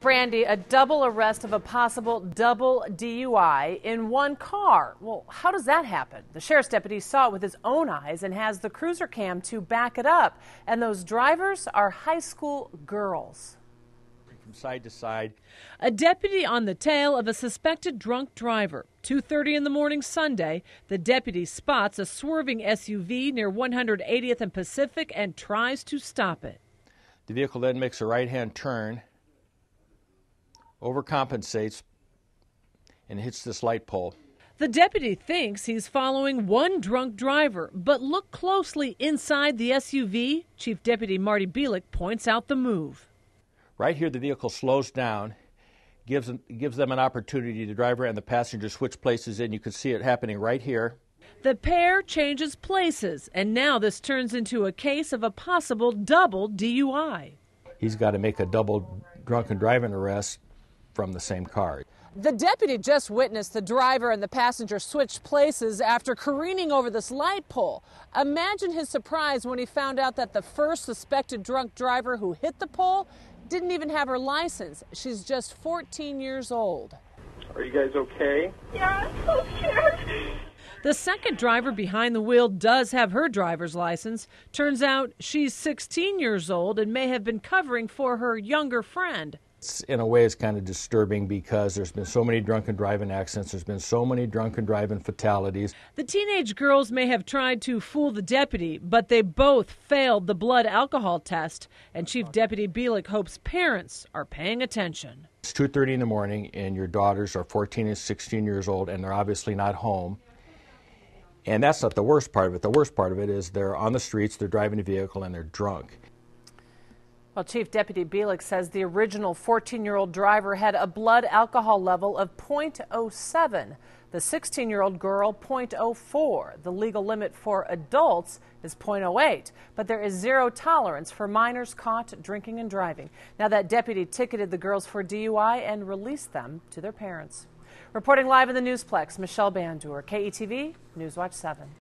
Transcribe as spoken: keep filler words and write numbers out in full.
Brandy, a double arrest of a possible double D U I in one car. Well, how does that happen? The sheriff's deputy saw it with his own eyes and has the cruiser cam to back it up. And those drivers are high school girls. From side to side. A deputy on the tail of a suspected drunk driver. two thirty in the morning Sunday, the deputy spots a swerving S U V near one hundred eightieth and Pacific and tries to stop it. The vehicle then makes a right-hand turn, overcompensates, and hits this light pole. The deputy thinks he's following one drunk driver, but look closely inside the S U V. Chief Deputy Marty Bielik points out the move. Right here, the vehicle slows down, gives them, gives them an opportunity, the driver and the passenger, switch places in. You can see it happening right here. The pair changes places, and now this turns into a case of a possible double D U I. He's got to make a double drunken driving arrest from the same car. The deputy just witnessed the driver and the passenger switch places after careening over this light pole. Imagine his surprise when he found out that the first suspected drunk driver who hit the pole didn't even have her license. She's just fourteen years old. Are you guys okay? Yeah, I'm so scared. The second driver behind the wheel does have her driver's license. Turns out she's sixteen years old and may have been covering for her younger friend. It's, in a way, it's kind of disturbing because there's been so many drunken driving accidents. There's been so many drunken driving fatalities. The teenage girls may have tried to fool the deputy, but they both failed the blood alcohol test, and Chief Deputy Bielik hopes parents are paying attention. It's two thirty in the morning, and your daughters are fourteen and sixteen years old, and they're obviously not home. And that's not the worst part of it. The worst part of it is they're on the streets, they're driving a vehicle, and they're drunk. Well, Chief Deputy Bielik says the original fourteen-year-old driver had a blood alcohol level of point oh seven. The sixteen-year-old girl, point oh four. The legal limit for adults is point oh eight. But there is zero tolerance for minors caught drinking and driving. Now, that deputy ticketed the girls for D U I and released them to their parents. Reporting live in the Newsplex, Michelle Bandur, K E T V, Newswatch seven.